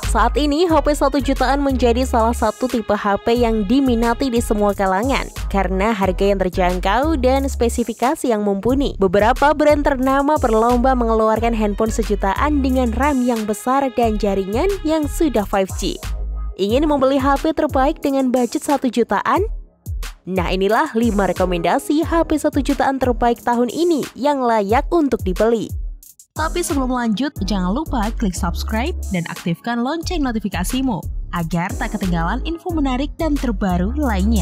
Saat ini, HP 1 jutaan menjadi salah satu tipe HP yang diminati di semua kalangan karena harga yang terjangkau dan spesifikasi yang mumpuni. Beberapa brand ternama berlomba mengeluarkan handphone sejutaan dengan RAM yang besar dan jaringan yang sudah 5G. Ingin membeli HP terbaik dengan budget 1 jutaan? Nah, inilah 5 rekomendasi HP 1 jutaan terbaik tahun ini yang layak untuk dibeli. Tapi sebelum lanjut, jangan lupa klik subscribe dan aktifkan lonceng notifikasimu agar tak ketinggalan info menarik dan terbaru lainnya.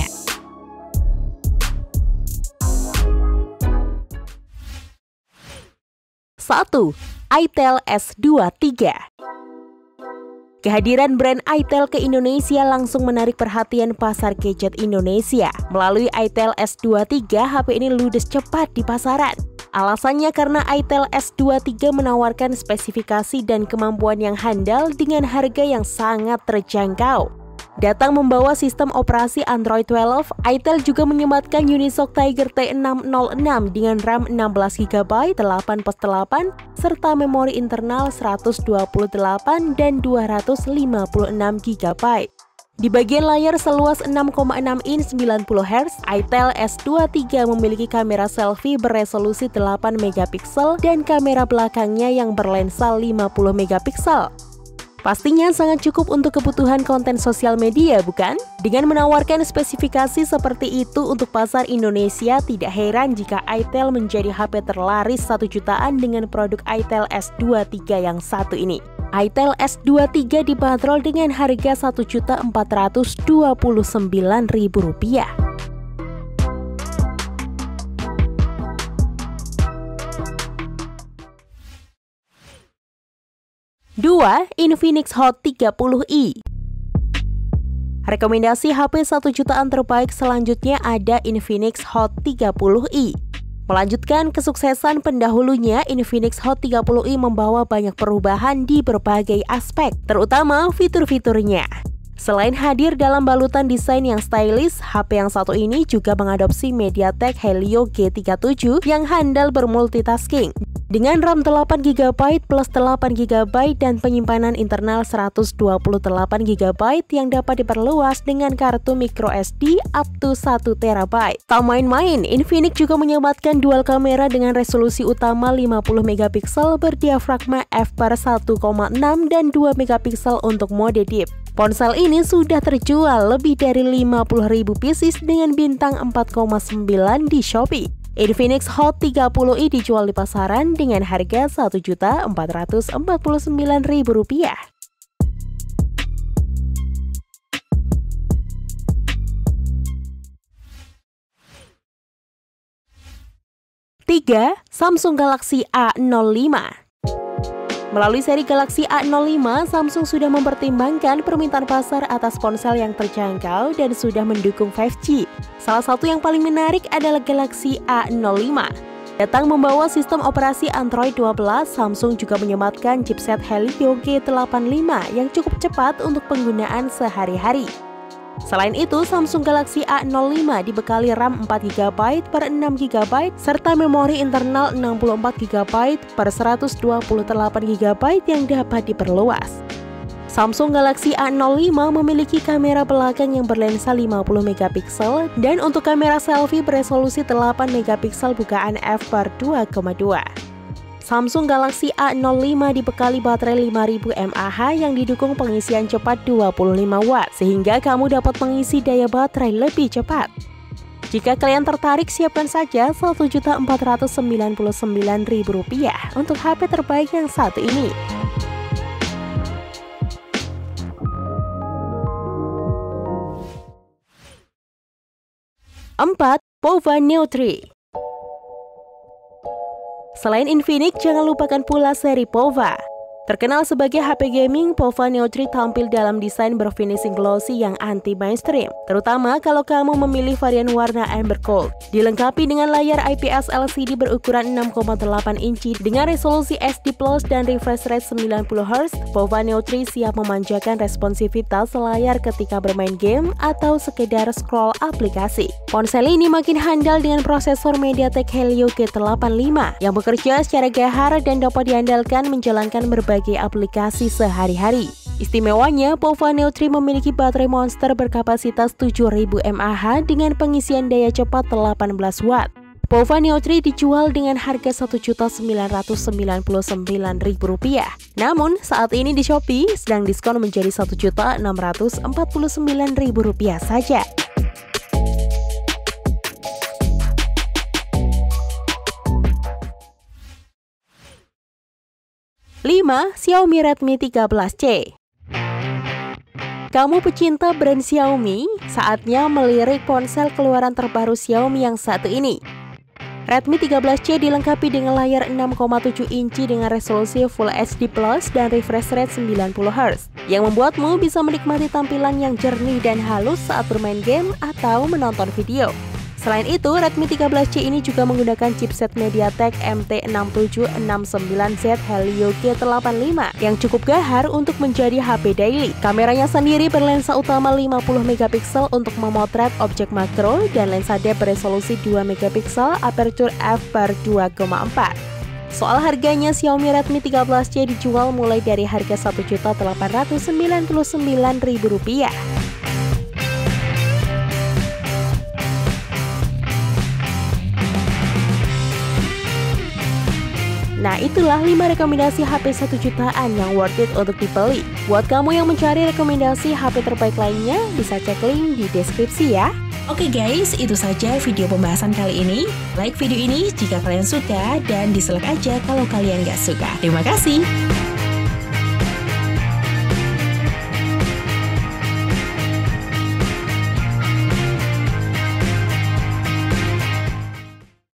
Satu, itel S23. Kehadiran brand itel ke Indonesia langsung menarik perhatian pasar gadget Indonesia. Melalui itel S23, HP ini ludes cepat di pasaran. Alasannya karena itel S23 menawarkan spesifikasi dan kemampuan yang handal dengan harga yang sangat terjangkau. Datang membawa sistem operasi Android 12, itel juga menyematkan Unisoc Tiger T606 dengan RAM 16GB 8+8 serta memori internal 128 dan 256GB. Di bagian layar seluas 6,6 inch 90Hz, itel S23 memiliki kamera selfie beresolusi 8 megapiksel dan kamera belakangnya yang berlensa 50 megapiksel. Pastinya sangat cukup untuk kebutuhan konten sosial media, bukan? Dengan menawarkan spesifikasi seperti itu untuk pasar Indonesia, tidak heran jika itel menjadi HP terlaris 1 jutaan dengan produk itel S23 yang satu ini. itel S23 dibanderol dengan harga Rp1.429.000. 2. Infinix Hot 30i. Rekomendasi HP 1 jutaan terbaik selanjutnya ada Infinix Hot 30i. Melanjutkan kesuksesan pendahulunya, Infinix Hot 30i membawa banyak perubahan di berbagai aspek, terutama fitur-fiturnya. Selain hadir dalam balutan desain yang stylish, HP yang satu ini juga mengadopsi MediaTek Helio G37 yang handal bermultitasking. Dengan RAM 8GB plus 8GB dan penyimpanan internal 128GB yang dapat diperluas dengan kartu microSD up to 1TB. Tak main-main, Infinix juga menyematkan dual kamera dengan resolusi utama 50MP berdiafragma f/1.6 dan 2MP untuk mode deep. Ponsel ini sudah terjual lebih dari 50.000 pieces dengan bintang 4,9 di Shopee. Infinix Hot 30i dijual di pasaran dengan harga Rp1.449.000. 3. Samsung Galaxy A05. Melalui seri Galaxy A05, Samsung sudah mempertimbangkan permintaan pasar atas ponsel yang terjangkau dan sudah mendukung 5G. Salah satu yang paling menarik adalah Galaxy A05. Datang membawa sistem operasi Android 12, Samsung juga menyematkan chipset Helio G85 yang cukup cepat untuk penggunaan sehari-hari. Selain itu, Samsung Galaxy A05 dibekali RAM 4GB per 6GB serta memori internal 64GB per 128GB yang dapat diperluas. Samsung Galaxy A05 memiliki kamera belakang yang berlensa 50MP dan untuk kamera selfie beresolusi 8MP bukaan f/2,2. Samsung Galaxy A05 dibekali baterai 5000 mAh yang didukung pengisian cepat 25W sehingga kamu dapat mengisi daya baterai lebih cepat. Jika kalian tertarik, siapkan saja Rp1.499.000 untuk HP terbaik yang satu ini. 4. POVA Neo 3. Selain Infinix, jangan lupakan pula seri POVA. Terkenal sebagai HP gaming, POVA Neo 3 tampil dalam desain berfinishing glossy yang anti-mainstream, terutama kalau kamu memilih varian warna Amber Gold. Dilengkapi dengan layar IPS LCD berukuran 6,8 inci dengan resolusi SD Plus dan refresh rate 90Hz, POVA Neo 3 siap memanjakan responsivitas layar ketika bermain game atau sekedar scroll aplikasi. Ponsel ini makin handal dengan prosesor MediaTek Helio G85 yang bekerja secara gahar dan dapat diandalkan menjalankan berbagai aplikasi sehari-hari. Istimewanya, Pova Neo 3 memiliki baterai Monster berkapasitas 7000 mAh dengan pengisian daya cepat 18 Watt. Pova Neo 3 dijual dengan harga Rp1.999.000. Namun, saat ini di Shopee sedang diskon menjadi Rp1.649.000 saja. Xiaomi Redmi 13C. Kamu pecinta brand Xiaomi? Saatnya melirik ponsel keluaran terbaru Xiaomi yang satu ini. Redmi 13C dilengkapi dengan layar 6,7 inci dengan resolusi Full HD Plus dan refresh rate 90Hz yang membuatmu bisa menikmati tampilan yang jernih dan halus saat bermain game atau menonton video. Selain itu, Redmi 13C ini juga menggunakan chipset MediaTek MT6769Z Helio G85 yang cukup gahar untuk menjadi HP daily. Kameranya sendiri berlensa utama 50MP untuk memotret objek makro dan lensa depth beresolusi 2MP aperture f/2,4. Soal harganya, Xiaomi Redmi 13C dijual mulai dari harga Rp1.899.000. Nah, itulah 5 rekomendasi HP 1 jutaan yang worth it untuk dibeli. Buat kamu yang mencari rekomendasi HP terbaik lainnya, bisa cek link di deskripsi ya. Oke guys, itu saja video pembahasan kali ini. Like video ini jika kalian suka dan dislike aja kalau kalian gak suka. Terima kasih.